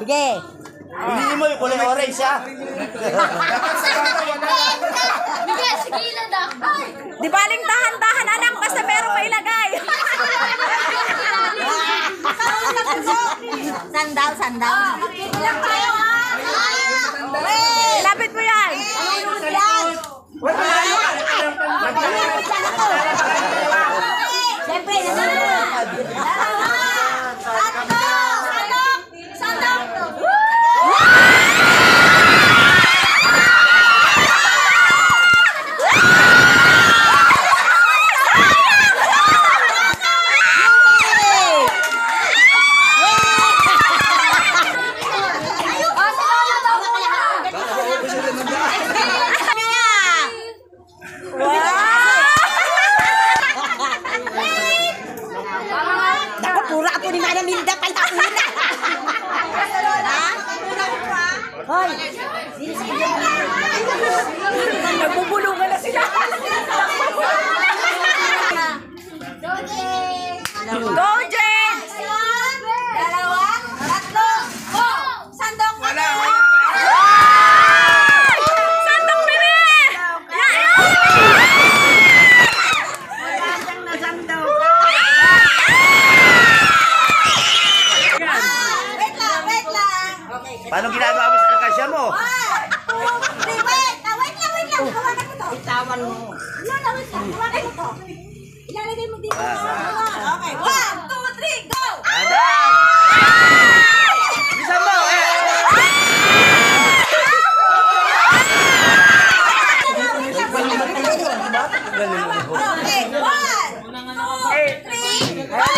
sige. Hindi mo yung kulay orange, ha? Sige, sige lang daw. Di baling dahan-dahan, anak, basta meron may ilagay. Sandaw, sandaw. Ilang tayo ha? Lapit mo yan. Siyempre, dalawa. Pura ako ni Mana Milda pa itauna. Hoy. Nagbubulungan na sila. Go, Jen! Dalawa, tatlo, go! Sandok! Wala. Sandok bebe! Wait lang. Paano ginagawa mo sa akasya mo? 1, 2, 3, wait lang. Hawakan mo to. Itawan mo. Wait lang. Hawakan mo to. Ilalagay mo dito. Okay, 1, 2, 3, go! Adan! Bisa mo, Okay, 1, 2, 3, go!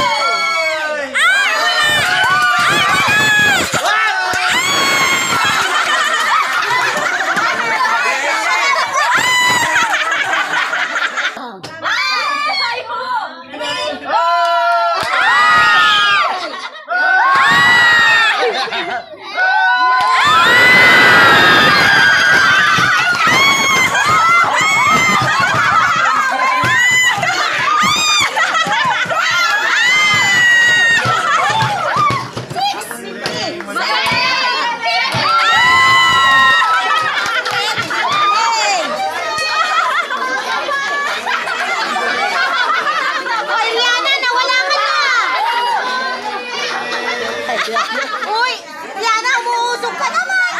Uy! Yana, umuusog ka naman!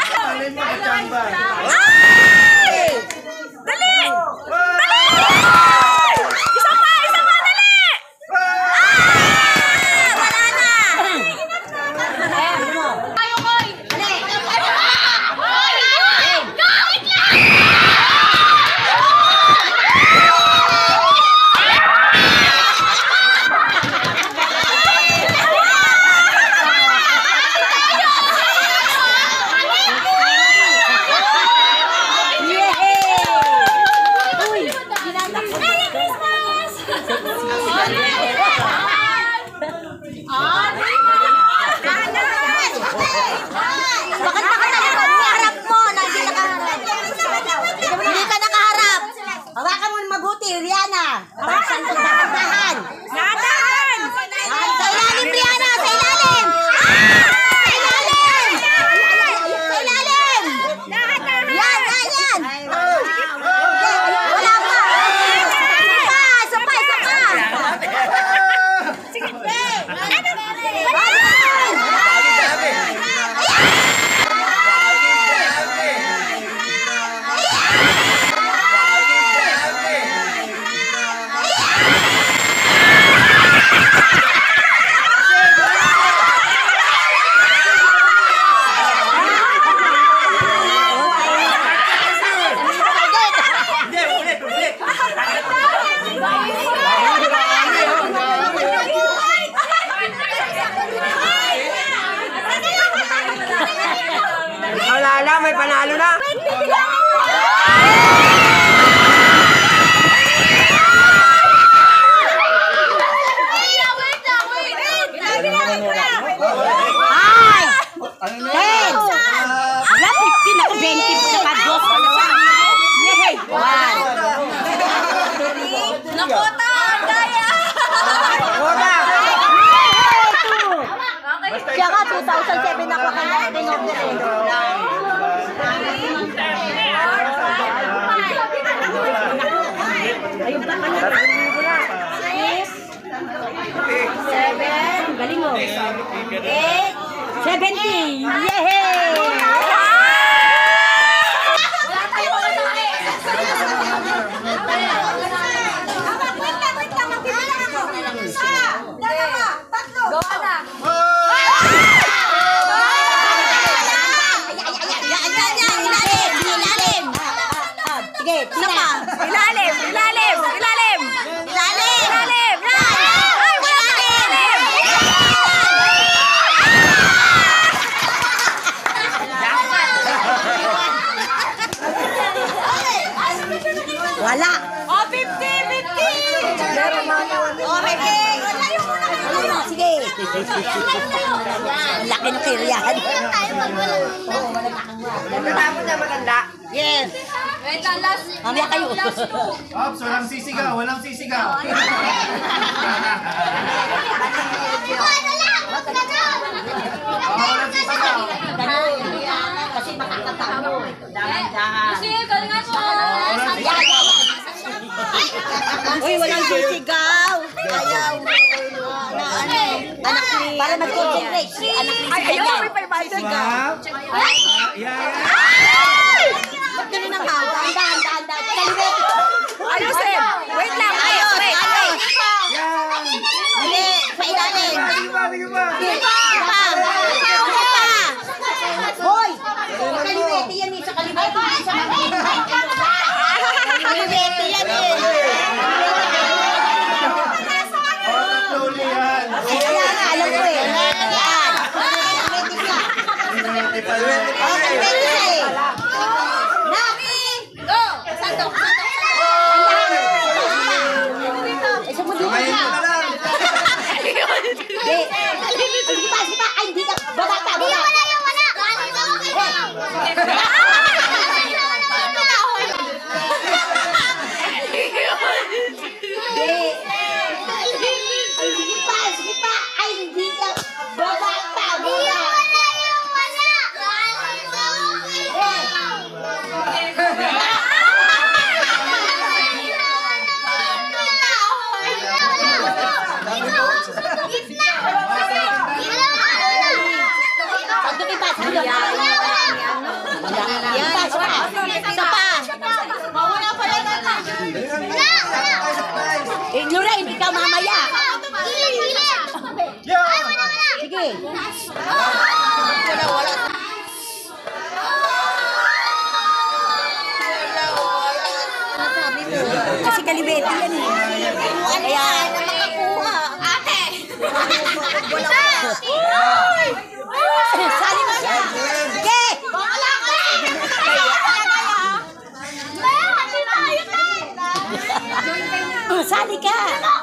Dali! Dali! Isa pa, dali! Wala na! Tayo, Koy! galing mo. 70. Yehey! Ilalim! Ilalim! Ilalim! Ilalim! Ay, wala ka ilalim! Wala. Oh, 50! 50! Sige. Ang laki ng kiryahan. Yes. Mamaya kayo. Ops, walang sisigaw, walang sisigaw. Walang sisigaw. Kasi makakatama mo. Dahan-dahan. Uy, walang sisigaw. Ayaw. Anak ni... Para mag-concentrate. Si anak ni Ay, Sigaw. ayun, may 500 ka. Ba't ganun ang hawa? Dahan-dahan. Kaliwet. Ayos, Em. Wait lang. Ayos, wait. Mali. Sa ilalim. Hoy! Kaliwete yan eh. Sa kaliwete. Kaliwete yan eh. Slowly yan. Kaya nga, alam ko eh. Yan. Kaliwete pa eh. Nak! Go! Sandok! Isa mo dito Ngayon na. ko na lang. Sige pa. Ay, hindi ka. Baba pa. Sige pa. Ay, hindi ka. Baba pa. Sandukin pa. Isa pa. Lorraine, ikaw mamaya. Sige. Kasi kalibete yan eh. Kaya makakuha. Ate! Sali mo siya. Sige! Sali ka!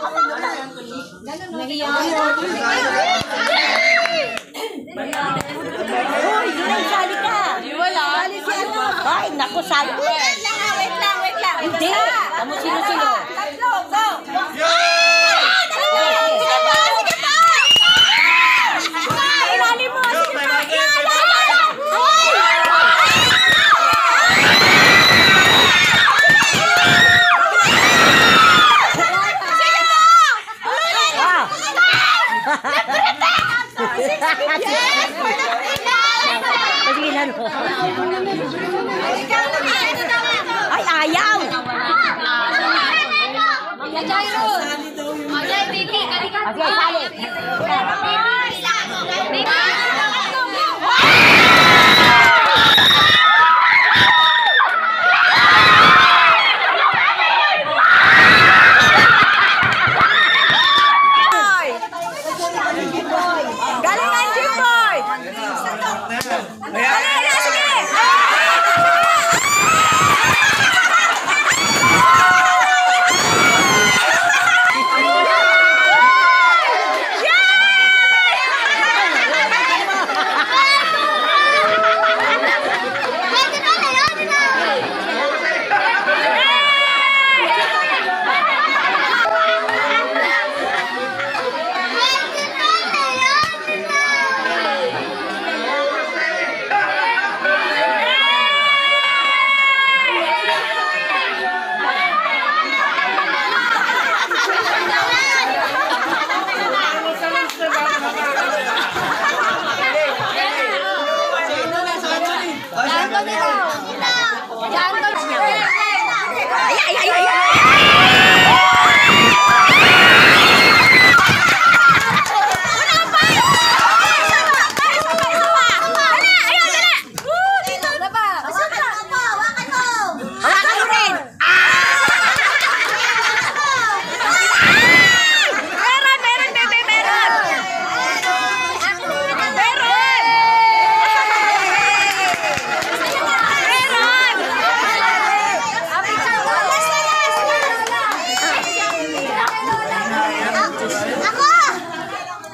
Uy, sali ka! Wala. Sali siya. Ay, naku, sali. Wait lang. Hindi. Kamu sino-sino? Tatlo, go! Ilalim mo! Sige pa! Ay, ayaw! Okay, sali. Galingan, Jimboy! Dali, sige!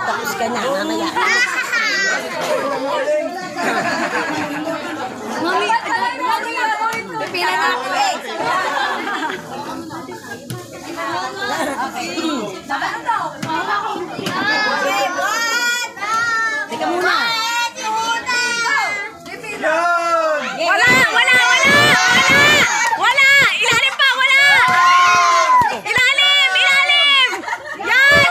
Tapos ka na, mamaya. Mami, pipila na ako eh. Teka muna. Wala! Ilalim pa! Wala! Ilalim! Yan!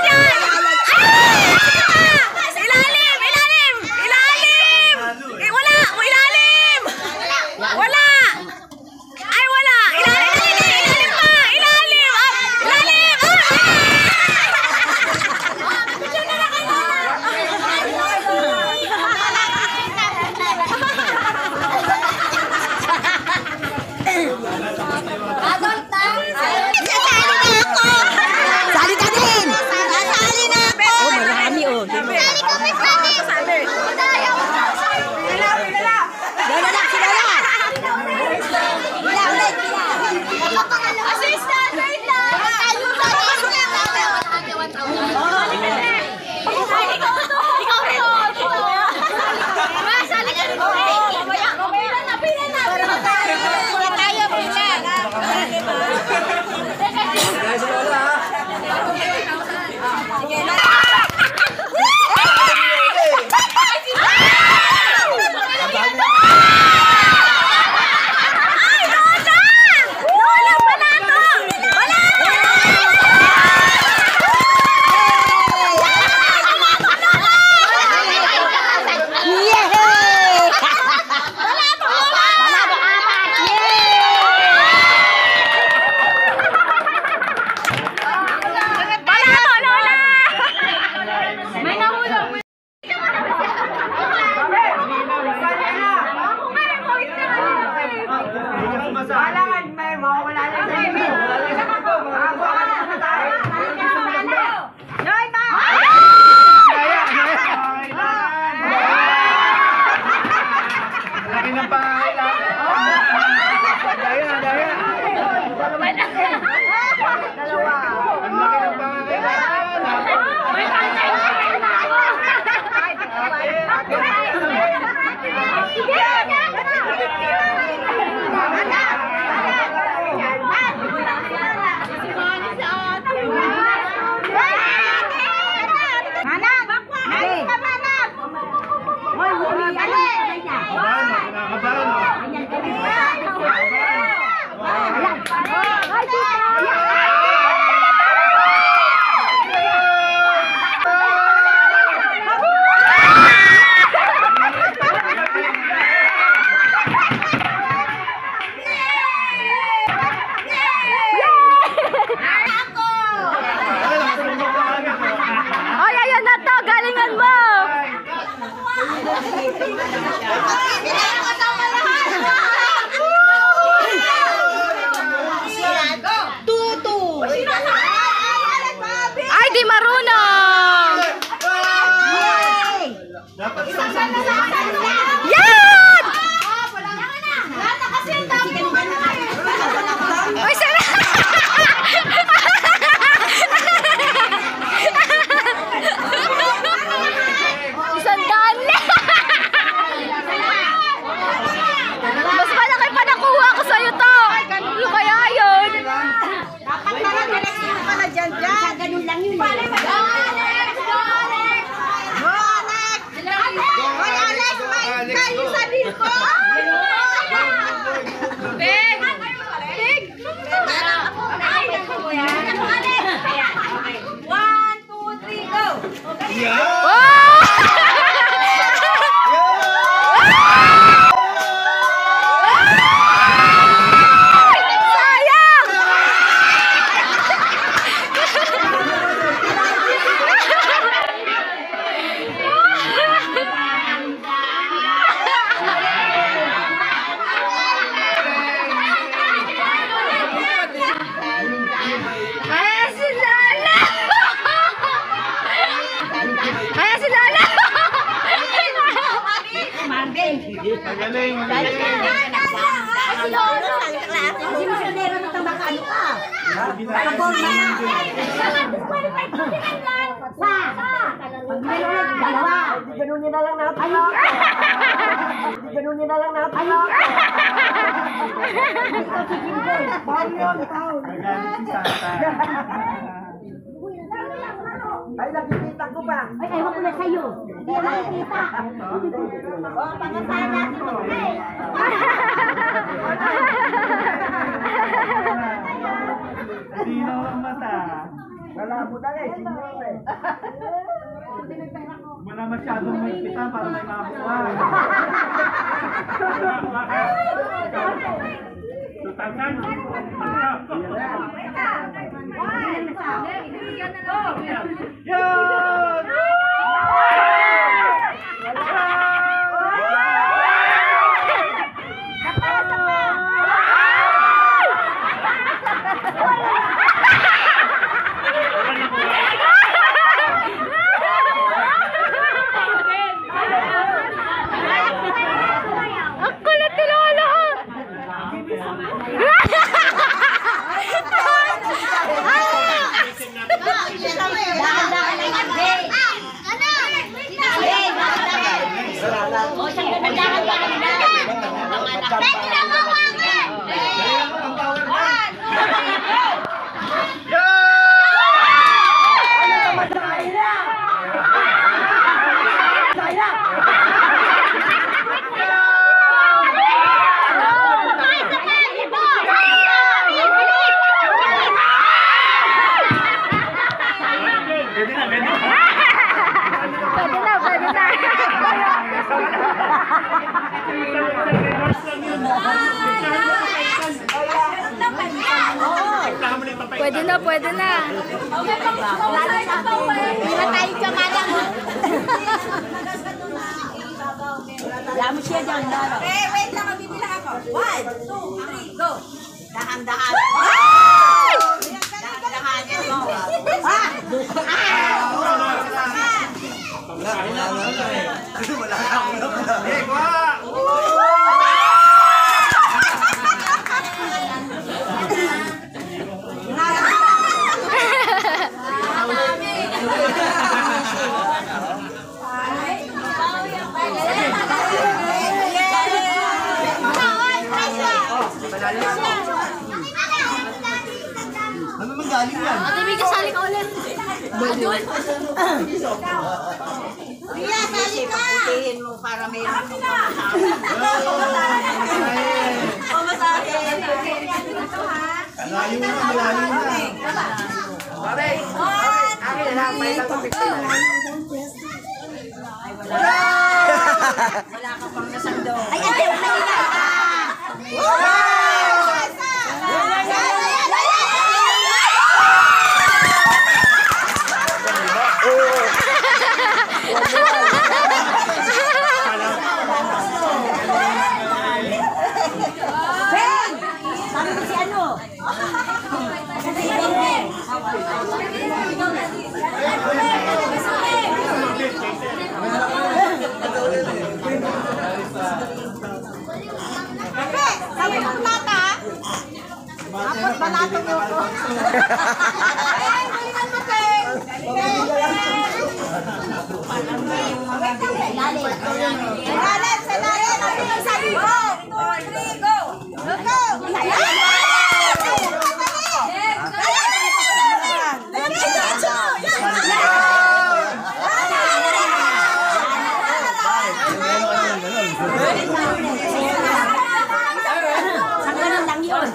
Ilalim! Wala! Ilalim! Wala! Ay, wala! Ilalim pa! Ilalim! Sali ka din! Sali na ako! Oh, marami oh. Sali kami! Sali! Dala na, sila! Pila ulit, pila! Assistant! Wait lang! Ay, di marunong! Yan! Ay, sana! Isang daan na! Mas malaki pa nakuha ko sa'yo to! Ano kaya yun? Dapat naman, direksyon ka na dyan. Ganun lang yun. Go, Alex! Hoy, Alex! May kayo sa disco! Big! Big! One, two, three, go! Magaling. Pag ganunin na lang natin. Ganunin na lang natin. Paano yun? Nagalit si Santa. Ay, nakikita ko pa. Ay, ewan ko na sa'yo. Hindi na nakikita. O, pangasahan natin mag-play. Hindi na ang mata. Malabo na eh, sinyo eh. Wala masyadong magkita para may makakuha. Tutangan. Yan! Ang kulit ni Lolo! Pwede na. Pwede na. Hindi na tayo kamadang. Lamo siya dyan, Lalo. Eh, wait lang, mabibilang ako. 1, 2, 3, go. Dahan-dahan. Dahan-dahan mo. Wala ka akong naman. Eh, ano man galing yan? Ate, may kasali ka ulit. Ria, sali ka! Putihin mo para may Malayo na, malayo na. Pare, akin na lang, may tatong 50 na. wala ka pang nasando. Ay, ate, mahina ka! Sabi mo si ano? Si Ben. Sabi mo plata? Apot balato mo ko. Ay, galingan mo, Ken. Lalim, sa lalim. Sabi mo. 2, 3, go. Go. Ang ganun lang yun.